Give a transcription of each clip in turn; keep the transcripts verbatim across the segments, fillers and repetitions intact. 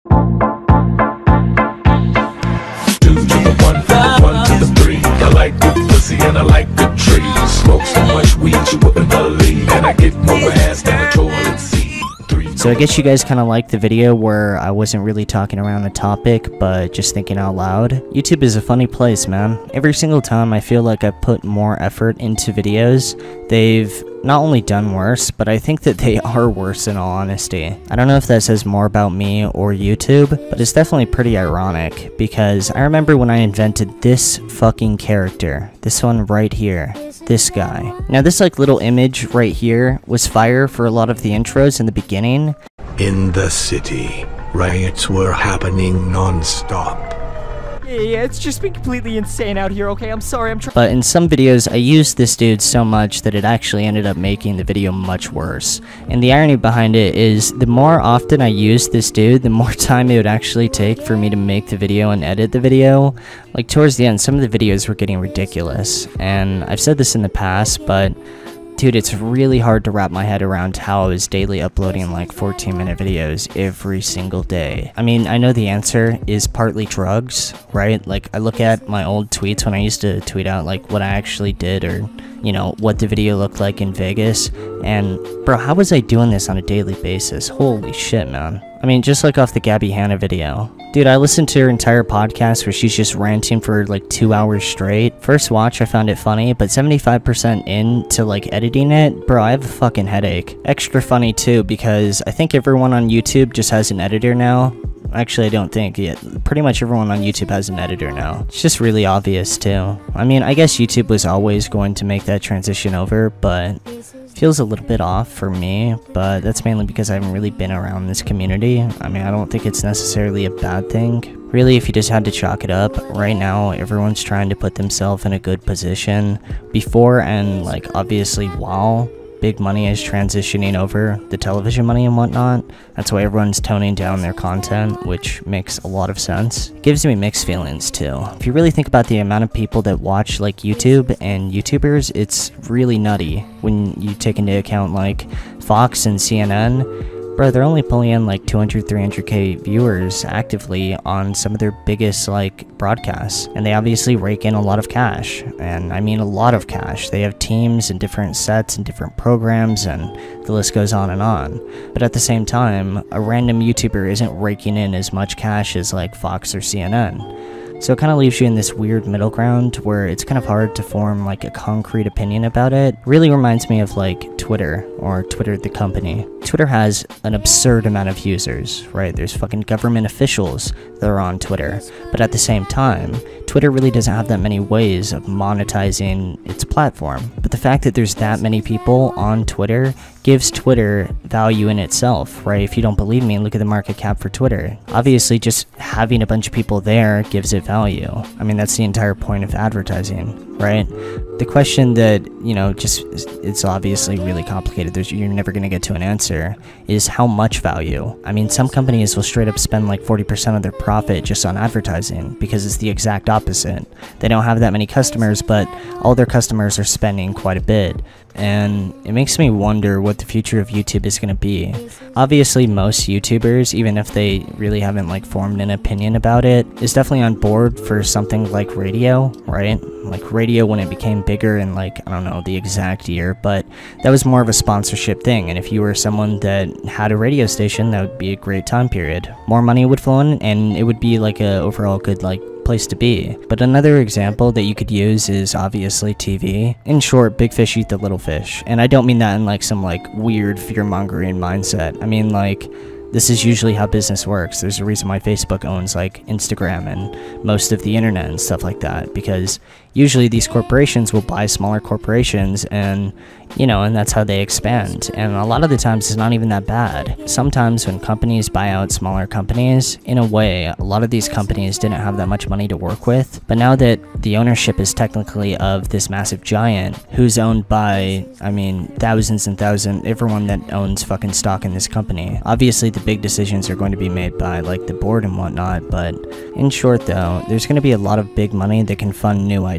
Two to the one, one to the three. I like good pussy and I like good trees. Smoke so much weed you wouldn't believe, and I get more ass than a toilet seat. So I guess you guys kind of liked the video where I wasn't really talking around a topic, but just thinking out loud. YouTube is a funny place, man. Every single time I feel like I've put more effort into videos, they've not only done worse, but I think that they are worse in all honesty. I don't know if that says more about me or YouTube, but it's definitely pretty ironic, because I remember when I invented this fucking character. This one right here. This guy. Now this like little image right here was fire for a lot of the intros in the beginning. In the city, riots were happening non-stop. Yeah, yeah, it's just been completely insane out here, okay? I'm sorry, I'm trying. But in some videos, I used this dude so much that it actually ended up making the video much worse. And the irony behind it is, the more often I used this dude, the more time it would actually take for me to make the video and edit the video. Like, towards the end, some of the videos were getting ridiculous. And I've said this in the past, but dude, it's really hard to wrap my head around how I was daily uploading like fourteen minute videos every single day. I mean, I know the answer is partly drugs, right? Like, I look at my old tweets when I used to tweet out like what I actually did, or, you know, what the video looked like in Vegas, and bro, how was I doing this on a daily basis? Holy shit, man. I mean, just like off the Gabby Hanna video. Dude, I listened to her entire podcast where she's just ranting for like two hours straight. First watch, I found it funny, but seventy-five percent into like editing it, bro, I have a fucking headache. Extra funny too, because I think everyone on YouTube just has an editor now. Actually, I don't think yet. Pretty much everyone on YouTube has an editor now. It's just really obvious too. I mean, I guess YouTube was always going to make that transition over, but feels a little bit off for me, but that's mainly because I haven't really been around this community. I mean, I don't think it's necessarily a bad thing. Really, if you just had to chalk it up, right now, everyone's trying to put themselves in a good position before and, like, obviously while big money is transitioning over, the television money and whatnot. That's why everyone's toning down their content, which makes a lot of sense. It gives me mixed feelings too. If you really think about the amount of people that watch like YouTube and YouTubers, it's really nutty when you take into account like Fox and C N N. Bro, they're only pulling in like two hundred, three hundred K viewers actively on some of their biggest like broadcasts. And they obviously rake in a lot of cash. And I mean a lot of cash. They have teams and different sets and different programs, and the list goes on and on. But at the same time, a random YouTuber isn't raking in as much cash as like Fox or C N N. So it kind of leaves you in this weird middle ground where it's kind of hard to form like a concrete opinion about it. Really reminds me of like Twitter, or Twitter the company. Twitter has an absurd amount of users, right? There's fucking government officials that are on Twitter. But at the same time, Twitter really doesn't have that many ways of monetizing its platform. But the fact that there's that many people on Twitter gives Twitter value in itself, right? If you don't believe me, look at the market cap for Twitter. Obviously, just having a bunch of people there gives it value. I mean, that's the entire point of advertising, right? The question that, you know, just, it's obviously really complicated. There's, you're never going to get to an answer, is how much value. I mean, some companies will straight up spend like forty percent of their profit just on advertising because it's the exact opposite. They don't have that many customers, but all their customers are spending quite a bit. And it makes me wonder what the future of YouTube is going to be. Obviously, most YouTubers, even if they really haven't like formed an opinion about it, is definitely on board for something like radio, right? Like radio when it became bigger in like, I don't know the exact year, but that was more of a sponsorship thing. And if you were someone that had a radio station, that would be a great time period. More money would flow in, and it would be like a overall good like place to be. But another example that you could use is obviously T V. In short, big fish eat the little fish. And I don't mean that in like some like weird fear-mongering mindset. I mean like, this is usually how business works. There's a reason why Facebook owns like Instagram and most of the internet and stuff like that, because usually these corporations will buy smaller corporations, and you know, and that's how they expand. And a lot of the times it's not even that bad. Sometimes when companies buy out smaller companies, in a way, a lot of these companies didn't have that much money to work with. But now that the ownership is technically of this massive giant who's owned by, I mean, thousands and thousands, everyone that owns fucking stock in this company, obviously the big decisions are going to be made by like the board and whatnot. But in short though, there's going to be a lot of big money that can fund new ideas.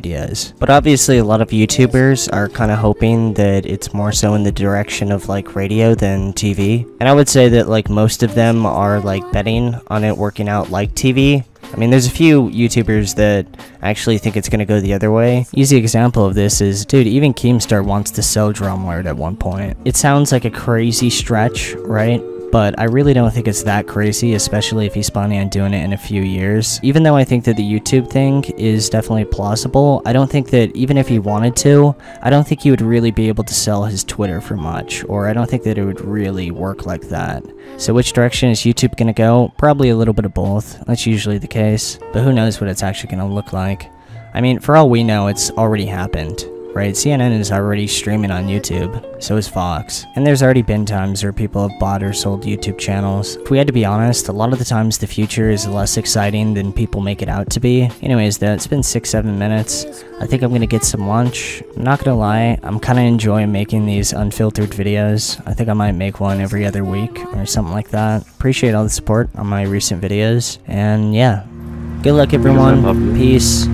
ideas. But obviously a lot of YouTubers are kind of hoping that it's more so in the direction of like radio than T V. And I would say that like most of them are like betting on it working out like T V. I mean, there's a few YouTubers that actually think it's going to go the other way. Easy example of this is, dude, even Keemstar wants to sell Drumlord at one point. It sounds like a crazy stretch, right? But I really don't think it's that crazy, especially if he's planning on doing it in a few years. Even though I think that the YouTube thing is definitely plausible, I don't think that even if he wanted to, I don't think he would really be able to sell his Twitter for much, or I don't think that it would really work like that. So which direction is YouTube gonna go? Probably a little bit of both. That's usually the case, but who knows what it's actually gonna look like. I mean, for all we know, it's already happened. Right, C N N is already streaming on YouTube, so is Fox. And there's already been times where people have bought or sold YouTube channels. If we had to be honest, a lot of the times the future is less exciting than people make it out to be. Anyways, though, it's been six, seven minutes. I think I'm gonna get some lunch. I'm not gonna lie, I'm kinda enjoying making these unfiltered videos. I think I might make one every other week or something like that. Appreciate all the support on my recent videos. And yeah, good luck everyone. Peace.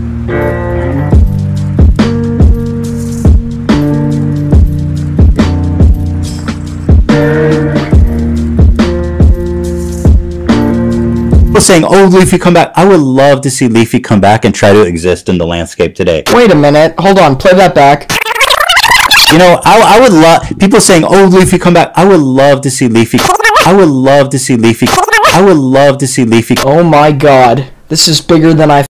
Saying, oh, Leafy, come back. I would love to see Leafy come back and try to exist in the landscape today. Wait a minute. Hold on. Play that back. You know, I, I would love... People saying, oh, Leafy, come back. I would love to see Leafy... I would love to see Leafy... I would love to see Leafy... Oh my god. This is bigger than I